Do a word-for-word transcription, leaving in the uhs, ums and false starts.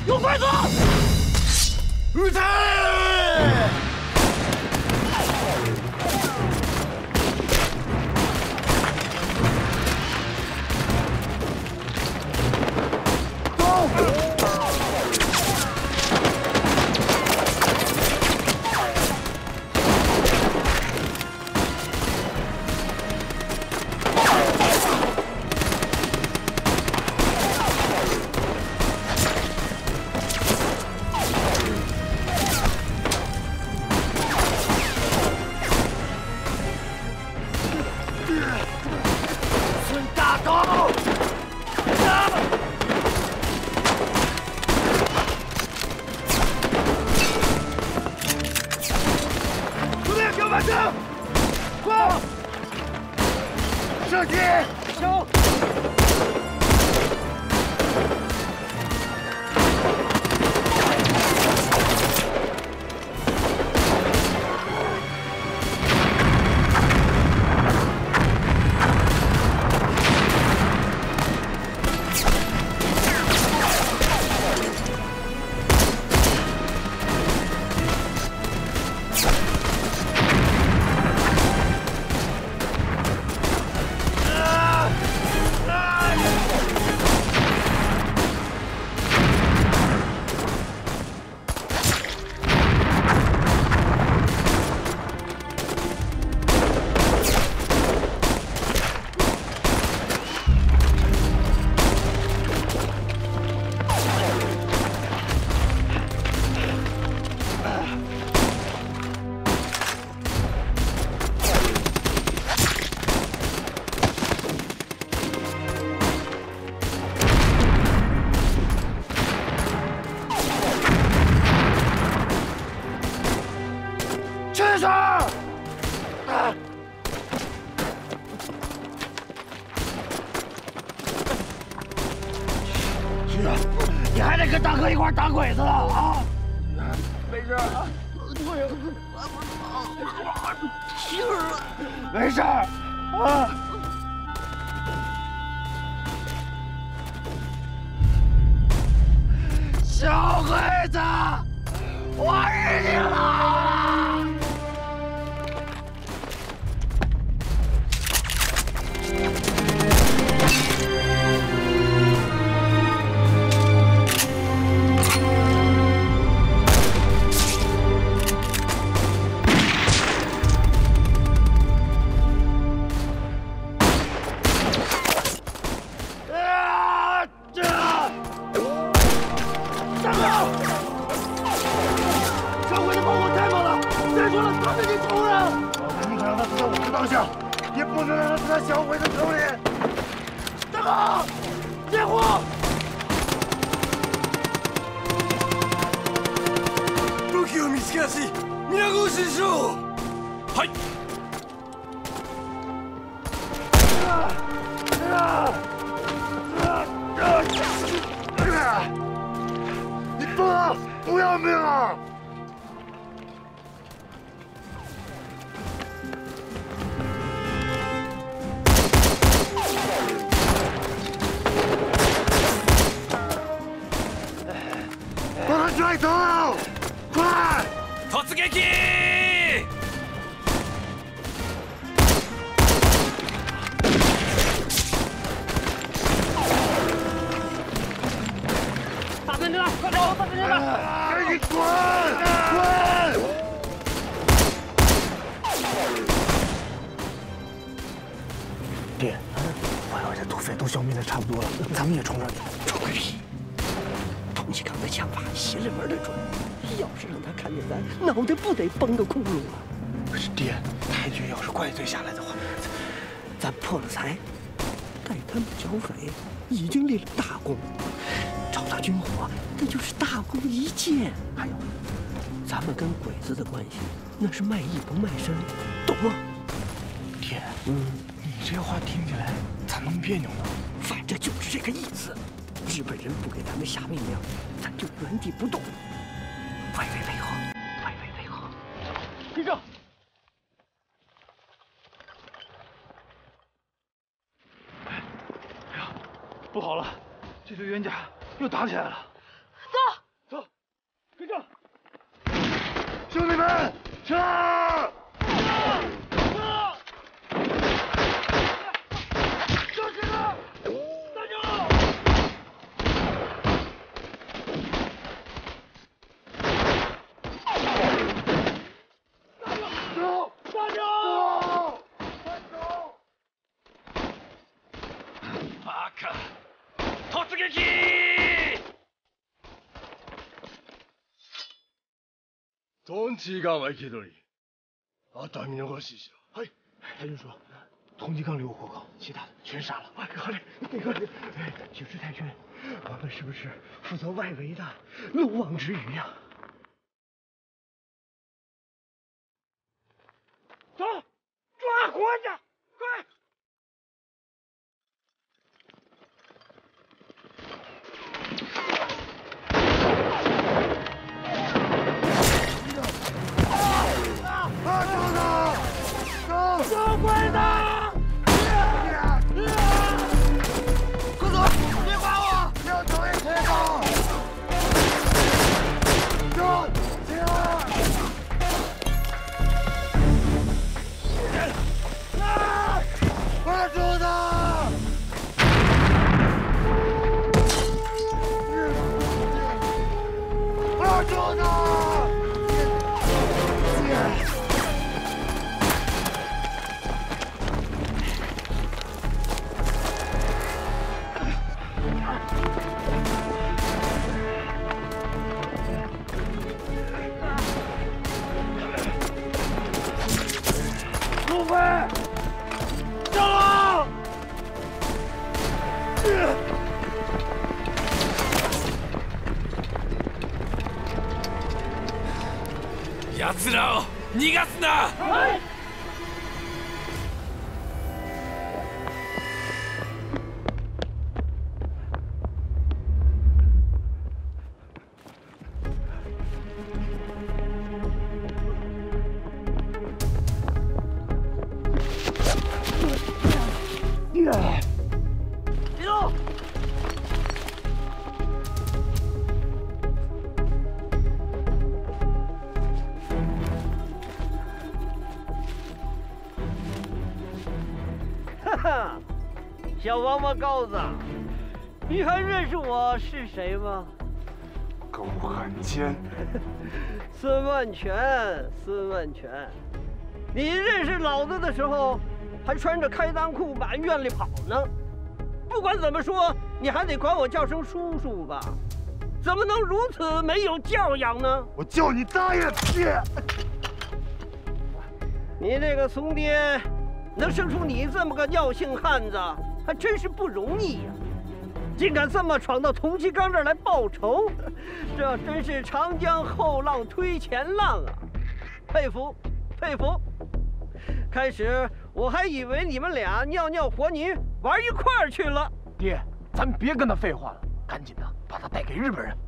有犯子！ 入菜！走！孙大头！兄弟，给我把枪！快！射击！枪！ 吃上！啊！是啊，你还得跟大哥一块打鬼子呢啊！没事啊，我也气儿了。没事啊。小鬼子，我日你了！ 也不能让他死在小鬼子手里。大哥，接火！武器を見つけやすい。皆越しにしろ。はい。你疯了！不要命啊！ 把他拽走！快！突撃！大队长，快跑！大队长，赶紧滚！滚！爹，我要这土匪都消灭的差不多了，咱们也冲上去！冲个屁！ 童启刚的枪法邪了门的准，要是让他看见咱，脑袋不得崩个窟窿啊！可是爹，太君要是怪罪下来的话，咱破了财，带他们剿匪已经立了大功，找到军火那就是大功一件。还有，咱们跟鬼子的关系那是卖艺不卖身，懂吗？爹，嗯，你这话听起来咋那么别扭呢？反正就是这个意思。 日本人不给咱们下命令，咱就原地不动，外围配合，外围配合。立正！哎呀，不好了，这对冤家又打起来了。走。 兄弟们，撤！小心啊！大舅！走！大舅！快走！バカ！突撃！どんちがんは生きとり。あとは見逃ししろ。はい。太君说，通缉刚留活口，其他的全杀了。哎，好嘞，那个，哎，九师太君，我们是不是负责外围的漏网之鱼呀？走，抓活去，快！啊，走走走，走鬼子！快走，别管我！要走也可以走。走，停！啊！快走的！快走的！ 陆飞，上了！奴らを逃がすな！はい。别动！哈哈，小王八羔子，你还认识我是谁吗？ 狗汉奸！ 孙万全，孙万全，你认识老子的时候，还穿着开裆裤满院里跑呢。不管怎么说，你还得管我叫声叔叔吧？怎么能如此没有教养呢？ 我叫你大爷！爹！ 你这个怂爹，能生出你这么个尿性汉子，还真是不容易呀！竟敢这么闯到童其刚这儿来报仇，这真是长江后浪推前浪啊！佩服，佩服！开始我还以为你们俩尿尿和泥玩一块儿去了。 爹，咱别跟他废话了，赶紧的把他带给日本人。